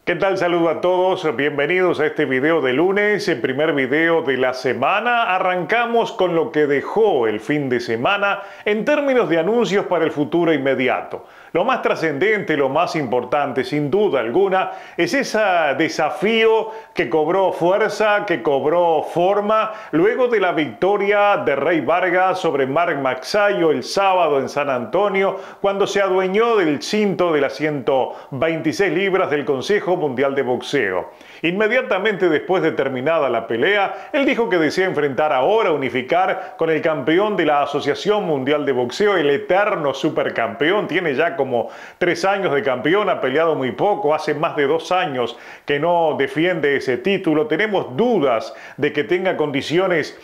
¿Qué tal? Saludo a todos, bienvenidos a este video de lunes, el primer video de la semana. Arrancamos con lo que dejó el fin de semana en términos de anuncios para el futuro inmediato. Lo más trascendente, lo más importante, sin duda alguna, es ese desafío que cobró fuerza, que cobró forma, luego de la victoria de Rey Vargas sobre Mark Magsayo el sábado en San Antonio, cuando se adueñó del cinto de las 126 libras del Consejo Mundial de Boxeo. Inmediatamente después de terminada la pelea, él dijo que desea enfrentar ahora, unificar con el campeón de la Asociación Mundial de Boxeo, el eterno supercampeón. Tiene ya como 3 años de campeón, ha peleado muy poco, hace más de 2 años que no defiende ese título. Tenemos dudas de que tenga condiciones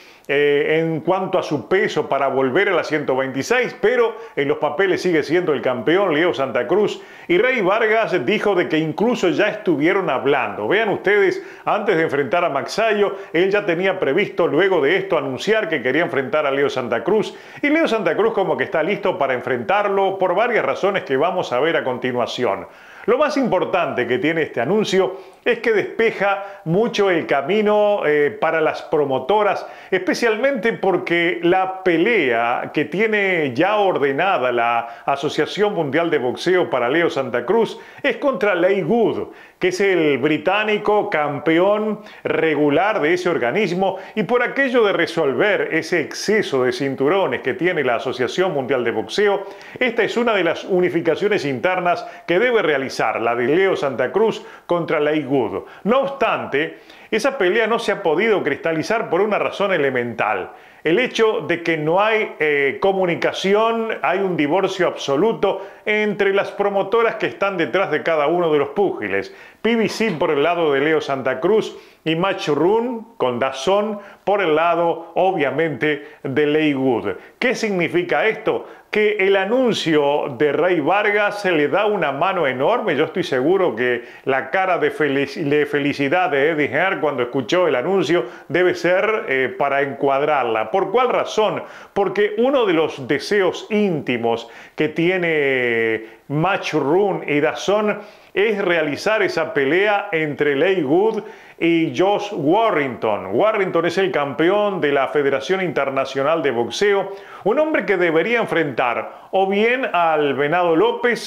en cuanto a su peso para volver a las 126, pero en los papeles sigue siendo el campeón Leo Santa Cruz. Y Rey Vargas dijo de que incluso ya estuvieron hablando. Vean ustedes, antes de enfrentar a Magsayo, él ya tenía previsto luego de esto anunciar que quería enfrentar a Leo Santa Cruz. Y Leo Santa Cruz como que está listo para enfrentarlo por varias razones que vamos a ver a continuación. Lo más importante que tiene este anuncio es que despeja mucho el camino para las promotoras, especialmente porque la pelea que tiene ya ordenada la Asociación Mundial de Boxeo para Leo Santa Cruz es contra Leigh Wood, que es el británico campeón regular de ese organismo, y por aquello de resolver ese exceso de cinturones que tiene la Asociación Mundial de Boxeo, esta es una de las unificaciones internas que debe realizar, la de Leo Santa Cruz contra Leigh Wood. No obstante, esa pelea no se ha podido cristalizar por una razón elemental. El hecho de que no hay comunicación, hay un divorcio absoluto entre las promotoras que están detrás de cada uno de los púgiles. PBC por el lado de Leo Santa Cruz y Matchroom con DAZN por el lado, obviamente, de Leigh Wood. ¿Qué significa esto? Que el anuncio de Rey Vargas se le da una mano enorme. Yo estoy seguro que la cara de felicidad de Eddie Hearn cuando escuchó el anuncio debe ser para encuadrarla. ¿Por cuál razón? Porque uno de los deseos íntimos que tiene Matchroom y DAZN es realizar esa pelea entre Leigh Wood y Josh Warrington. Warrington es el campeón de la Federación Internacional de Boxeo, un hombre que debería enfrentar o bien al Venado López,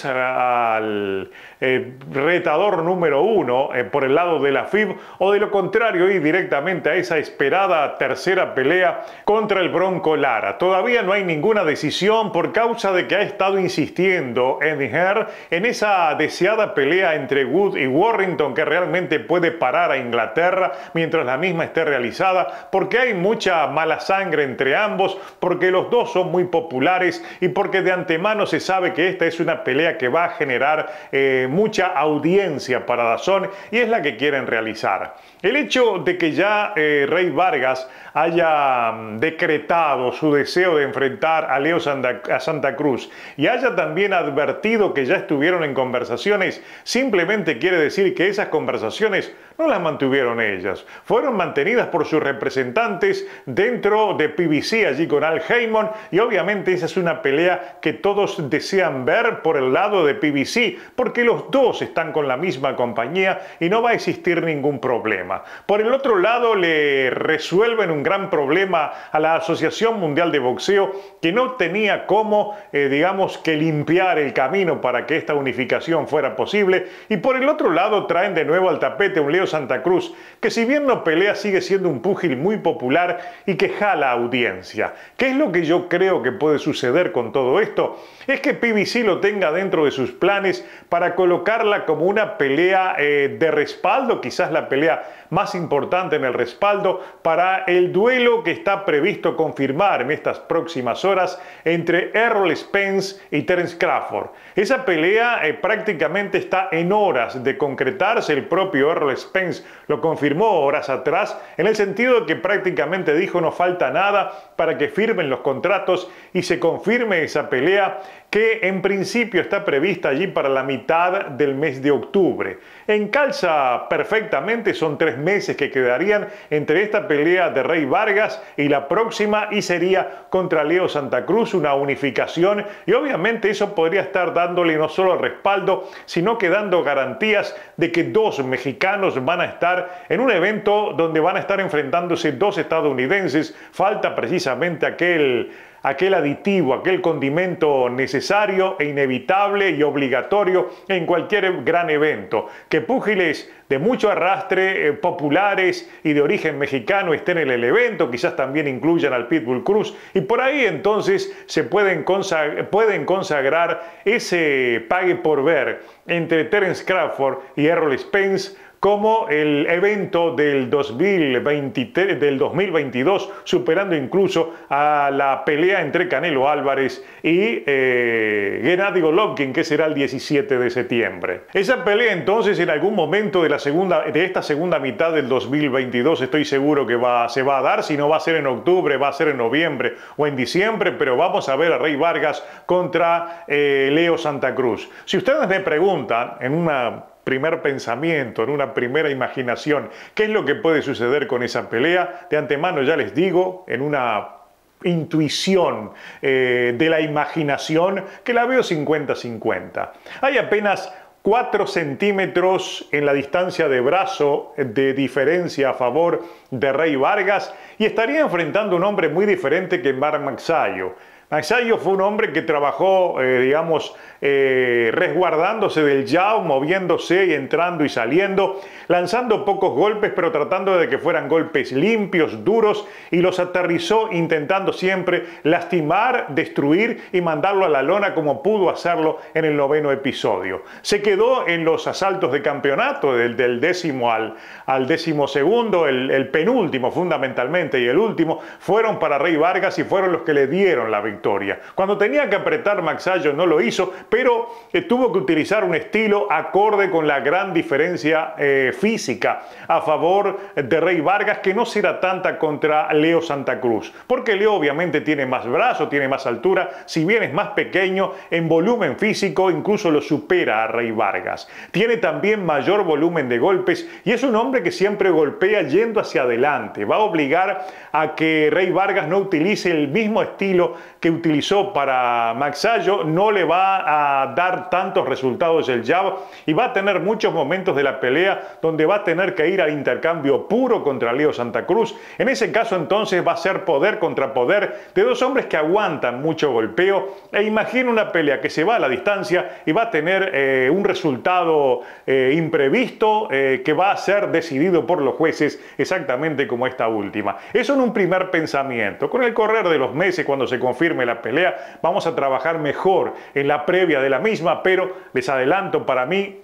al retador número 1 por el lado de la FIB, o de lo contrario ir directamente a esa esperada tercera pelea contra el Bronco Lara. Todavía no hay ninguna decisión por causa de que ha estado insistiendo Eddie Hearn en esa deseada pelea entre Wood y Warrington, que realmente puede parar a Inglaterra mientras la misma esté realizada, porque hay mucha mala sangre entre ambos, porque los dos son muy populares y porque de antemano se sabe que esta es una pelea que va a generar mucha audiencia para DAZN y es la que quieren realizar. El hecho de que ya Rey Vargas haya decretado su deseo de enfrentar a Leo Santa Cruz y haya también advertido que ya estuvieron en conversaciones, simplemente quiere decir que esas conversaciones no las mantuvieron ellas. Fueron mantenidas por sus representantes dentro de PBC, allí con Al Haymon, y obviamente esa es una pelea que todos desean ver por el lado de PBC, porque los dos están con la misma compañía y no va a existir ningún problema. Por el otro lado, le resuelven un gran problema a la Asociación Mundial de Boxeo, que no tenía cómo, digamos, que limpiar el camino para que esta unificación fuera posible, y por el otro lado traen de nuevo al tapete a un Leo Santa Cruz, que si bien no pelea sigue siendo un púgil muy popular y que jala audiencia. ¿Qué es lo que yo creo que puede suceder con todo esto? Es que PBC lo tenga dentro de sus planes para colocarla como una pelea de respaldo, quizás la pelea más importante en el respaldo para el duelo que está previsto confirmar en estas próximas horas entre Errol Spence y Terence Crawford. Esa pelea prácticamente está en horas de concretarse. El propio Errol Spence lo confirmó horas atrás, en el sentido de que prácticamente dijo no falta nada para que firmen los contratos y se confirme esa pelea, que en principio está prevista allí para la mitad del mes de octubre. encalza perfectamente. Son 3 meses que quedarían entre esta pelea de Rey Vargas y la próxima, y sería contra Leo Santa Cruz, una unificación, y obviamente eso podría estar dándole no solo el respaldo, sino que dando garantías de que 2 mexicanos van a estar en un evento donde van a estar enfrentándose 2 estadounidenses. Falta precisamente aquel aditivo, aquel condimento necesario e inevitable y obligatorio en cualquier gran evento. Que púgiles de mucho arrastre, populares y de origen mexicano estén en el evento, quizás también incluyan al Pitbull Cruz, y por ahí entonces se pueden consagrar ese pague por ver entre Terence Crawford y Errol Spence como el evento del 2022, superando incluso a la pelea entre Canelo Álvarez y Gennady Golovkin, que será el 17 de septiembre. Esa pelea entonces en algún momento de esta segunda mitad del 2022 estoy seguro que se va a dar. Si no va a ser en octubre, va a ser en noviembre o en diciembre, pero vamos a ver a Rey Vargas contra Leo Santa Cruz. Si ustedes me preguntan en una primer pensamiento, en una primera imaginación, ¿qué es lo que puede suceder con esa pelea? De antemano ya les digo, en una intuición de la imaginación, que la veo 50-50. Hay apenas 4 centímetros en la distancia de brazo de diferencia a favor de Rey Vargas, y estaría enfrentando a un hombre muy diferente que Mark Magsayo. Magsayo fue un hombre que trabajó, resguardándose del jab, moviéndose y entrando y saliendo, lanzando pocos golpes, pero tratando de que fueran golpes limpios, duros, y los aterrizó intentando siempre lastimar, destruir y mandarlo a la lona, como pudo hacerlo en el 9º episodio. Se quedó en los asaltos de campeonato, del 10º al 12º, el penúltimo fundamentalmente y el último, fueron para Rey Vargas y fueron los que le dieron la victoria. Cuando tenía que apretar, Magsayo no lo hizo, pero tuvo que utilizar un estilo acorde con la gran diferencia física a favor de Rey Vargas, que no será tanta contra Leo Santa Cruz, porque Leo obviamente tiene más brazo, tiene más altura, si bien es más pequeño, en volumen físico incluso lo supera a Rey Vargas. Tiene también mayor volumen de golpes y es un hombre que siempre golpea yendo hacia adelante. Va a obligar a que Rey Vargas no utilice el mismo estilo que utilizó para Magsayo, no le va a dar tantos resultados el jab, y va a tener muchos momentos de la pelea donde va a tener que ir al intercambio puro contra Leo Santa Cruz. En ese caso entonces va a ser poder contra poder de 2 hombres que aguantan mucho golpeo, e imagino una pelea que se va a la distancia y va a tener un resultado imprevisto que va a ser decidido por los jueces, exactamente como esta última. Eso en un primer pensamiento. Con el correr de los meses, cuando se confirme la pelea, vamos a trabajar mejor en la previa de la misma, pero les adelanto, para mí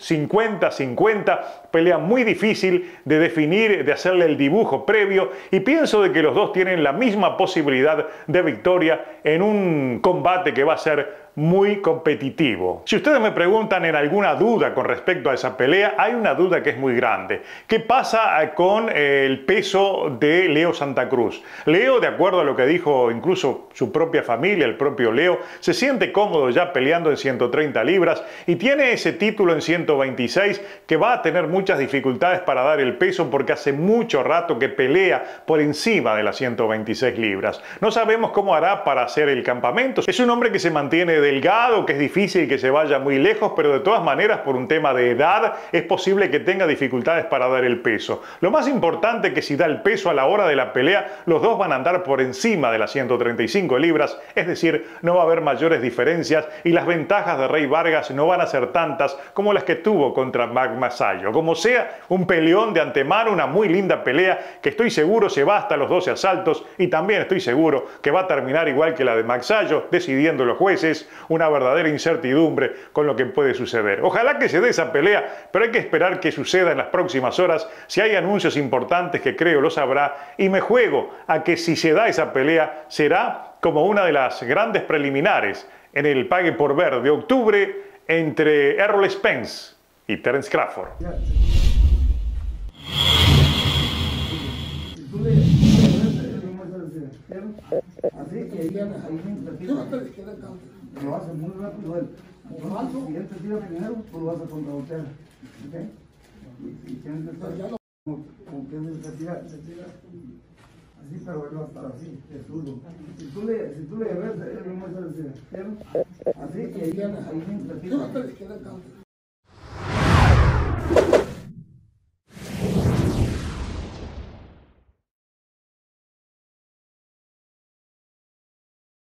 50-50, pelea muy difícil de definir, de hacerle el dibujo previo, y pienso de que los dos tienen la misma posibilidad de victoria en un combate que va a ser muy competitivo. Si ustedes me preguntan en alguna duda con respecto a esa pelea, hay una duda que es muy grande. ¿Qué pasa con el peso de Leo Santa Cruz? Leo, de acuerdo a lo que dijo incluso su propia familia, el propio Leo, se siente cómodo ya peleando en 130 libras y tiene ese título en 126, que va a tener muchas dificultades para dar el peso porque hace mucho rato que pelea por encima de las 126 libras. No sabemos cómo hará para hacer el campamento. Es un hombre que se mantiene delgado, que es difícil que se vaya muy lejos, pero de todas maneras, por un tema de edad, es posible que tenga dificultades para dar el peso. Lo más importante es que si da el peso a la hora de la pelea, los dos van a andar por encima de las 135 libras, es decir, no va a haber mayores diferencias y las ventajas de Rey Vargas no van a ser tantas como las que tuvo contra Magsayo. Como sea, un peleón de antemano, una muy linda pelea que estoy seguro se va hasta los 12 asaltos, y también estoy seguro que va a terminar igual que la de Magsayo, decidiendo los jueces. Una verdadera incertidumbre con lo que puede suceder. Ojalá que se dé esa pelea, pero hay que esperar que suceda en las próximas horas. Si hay anuncios importantes, que creo lo sabrá, y me juego a que si se da esa pelea, será como una de las grandes preliminares en el pague por ver de octubre entre Errol Spence y Terence Crawford. Lo hace muy rápido él. Entonces, si él te tira primero, tú lo vas a contravoltear. ¿Okay? tienes que estar como que se tira, así, pero él va a estar así, es zurdo. Si tú le ves, él no muestra el así, y ahí se tira.